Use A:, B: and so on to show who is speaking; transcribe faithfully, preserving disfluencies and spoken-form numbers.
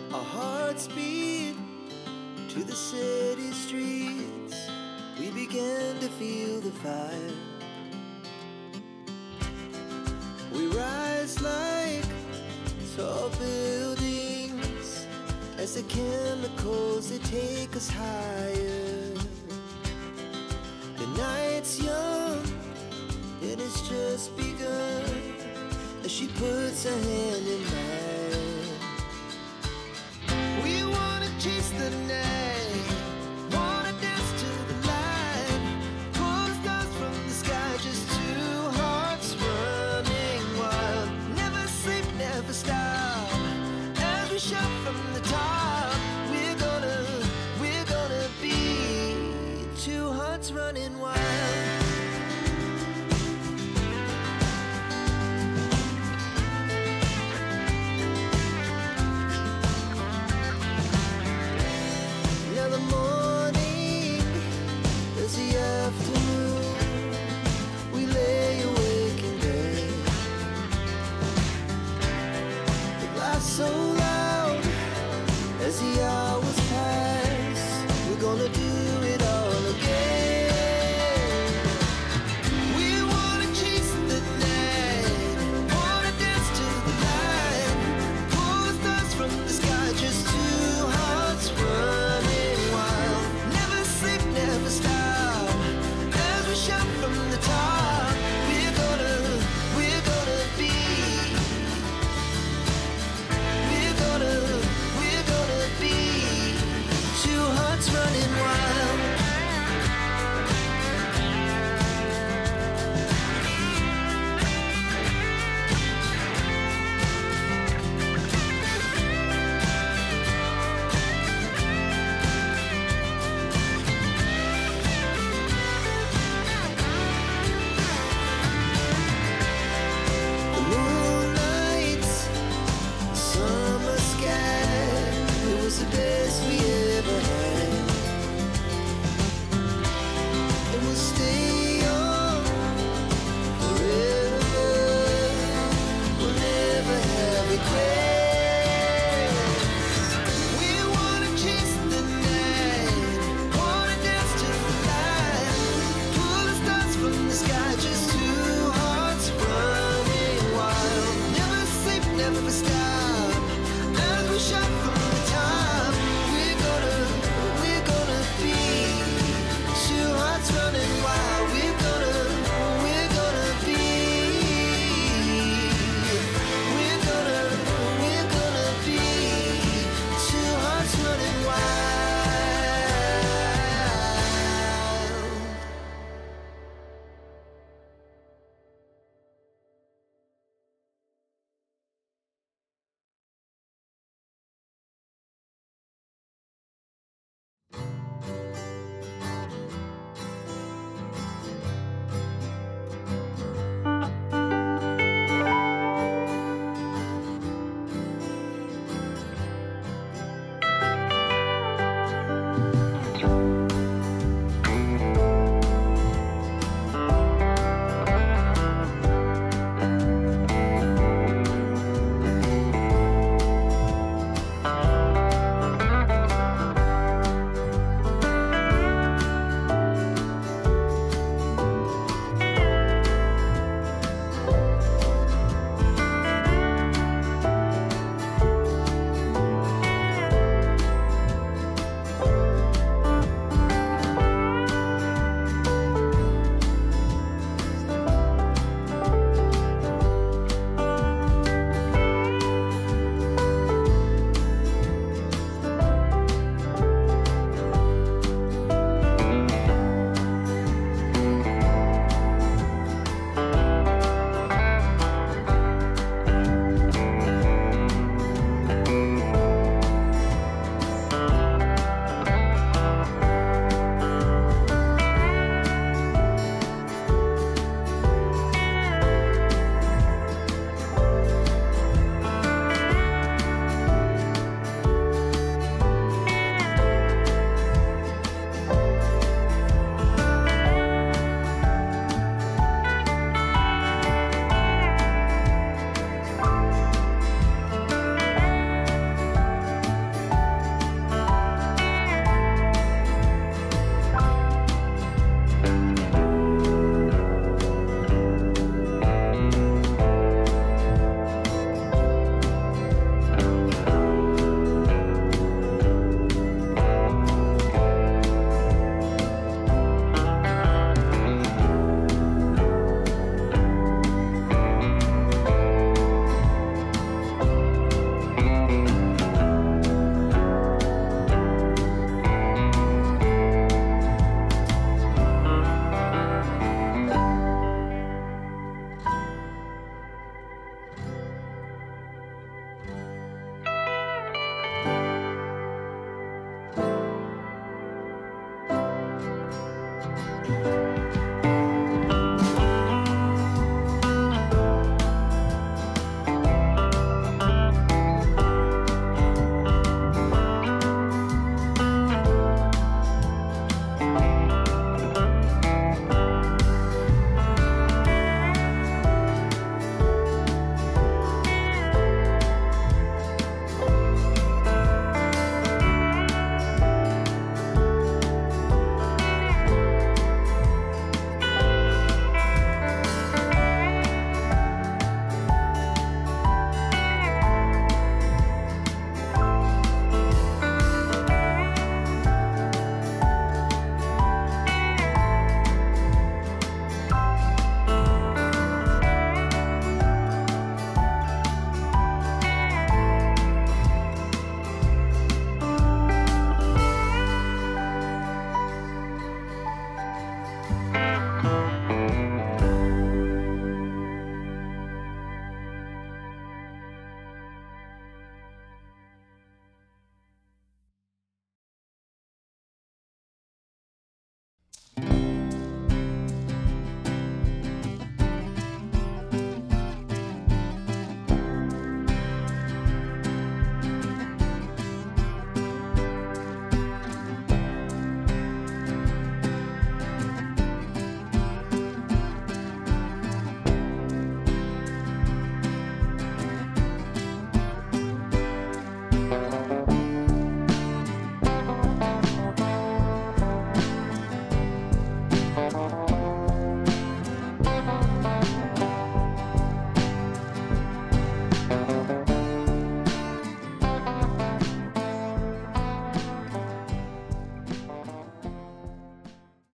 A: Our hearts beat to the city streets. We began to feel the fire. We rise like tall buildings as the chemicals, they take us higher. The night's young and it's just begun as she puts her hand in mine. We wanna chase the night, wanna dance to the light, pull the stars from the sky, just two hearts running wild. Never sleep, never stop, as we shout from the top. We're gonna, we're gonna be two hearts running wild. Now the morning is the afternoon. We lay awake in bed. It laughs so loud as the hours pass. We're gonna do